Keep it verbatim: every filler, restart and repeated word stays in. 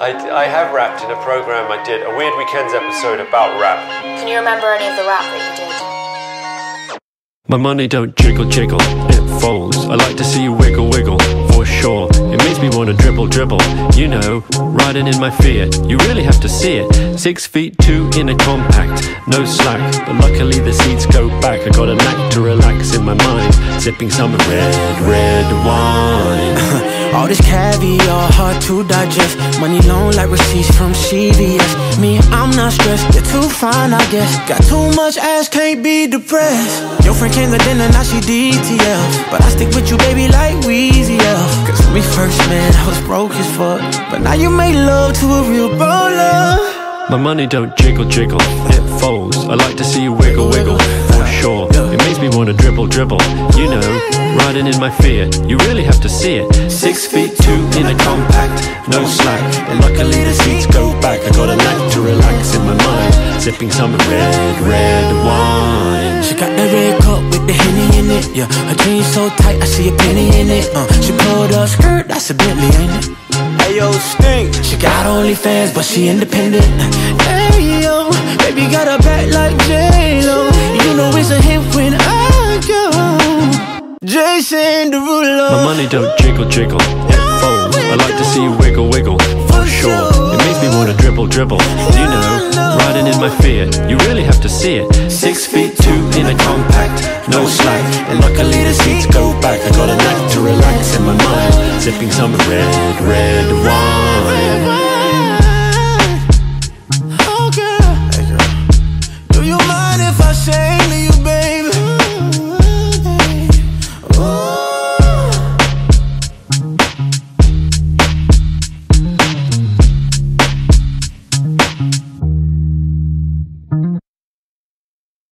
I, I have rapped in a program I did, a Weird Weekends episode about rap. Can you remember any of the rap that you did? My money don't jiggle jiggle, it folds. I like to see you wiggle wiggle, for sure. It makes me wanna dribble dribble, you know, riding in my Fiat. You really have to see it. Six feet two in a compact, no slack, but luckily the seats go back. I got a knack to relax in my mind, sipping some red, red wine. All this caviar, hard to digest. Money long like receipts from C V S. Me, I'm not stressed, you're too fine, I guess. Got too much ass, can't be depressed. Your friend came to dinner, now she D T F. But I stick with you, baby, like Weezy F. Cause when we first met, I was broke as fuck. But now you made love to a real baller. My money don't jiggle jiggle, it folds. I like to see you wiggle wiggle, for sure. It makes me wanna dribble dribble, you know, riding in my Fiat. You really have to see it. Six feet two in a compact, no slack, and luckily the seats go back. I got a knack to relax in my mind, sipping some red, red wine. She got that red cup with the Henny in it, yeah. Her jeans so tight, I see a penny in it. Uh, she pulled up skirt, that's a Bentley, ain't it? Ayo, Stink. She got OnlyFans, but she independent. Hey yo, baby got a back like J-Lo. You know it's a hit when I go. Jason Derulo. My money don't jiggle jiggle, it folds. I like to see you wiggle wiggle, for sure. It makes me wanna dribble dribble, you know, riding in my Fiat. You really have to see it. Six feet two in a compact, no slack, and luckily the seats go back. I got a knack to relax in my mind, sipping some red, red wine.